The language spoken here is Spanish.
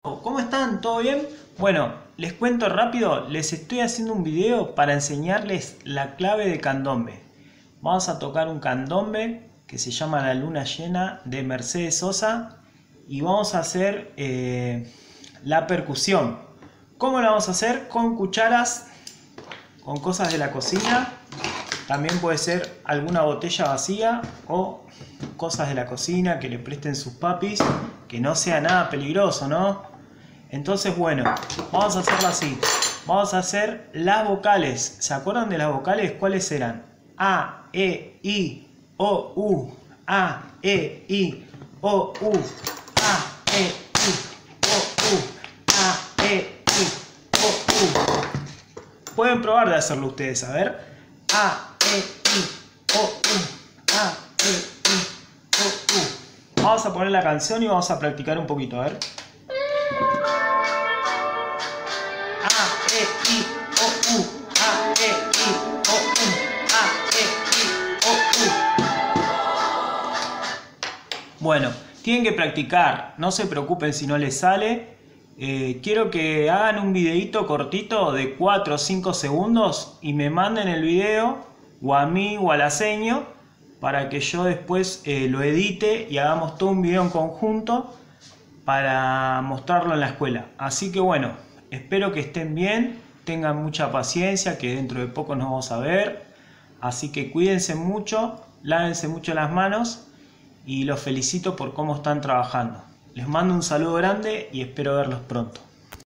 ¿Cómo están? ¿Todo bien? Bueno, les cuento rápido, les estoy haciendo un video para enseñarles la clave de candombe. Vamos a tocar un candombe que se llama La Luna Llena de Mercedes Sosa y vamos a hacer la percusión. ¿Cómo la vamos a hacer? Con cucharas, con cosas de la cocina. También puede ser alguna botella vacía o cosas de la cocina que le presten sus papis, que no sea nada peligroso, ¿no? Entonces, bueno, vamos a hacerlo así. Vamos a hacer las vocales. ¿Se acuerdan de las vocales? ¿Cuáles eran? A, E, I, O, U. A, E, I, O, U. A, E, I, O, U. A, E, I, O, U. Pueden probar de hacerlo ustedes, a ver. A, E, I, O, U. A, E, I, O, U. Vamos a poner la canción y vamos a practicar un poquito, a ver. A, E, I, O, U. A, E, I, O, U. A, E, I, O, U. Bueno, tienen que practicar, no se preocupen si no les sale. Quiero que hagan un videito cortito de 4 o 5 segundos y me manden el video o a mí o a la seño para que yo después lo edite y hagamos todo un video en conjunto para mostrarlo en la escuela. Así que bueno, espero que estén bien, tengan mucha paciencia, que dentro de poco nos vamos a ver. Así que cuídense mucho, lávense mucho las manos y los felicito por cómo están trabajando. Les mando un saludo grande y espero verlos pronto.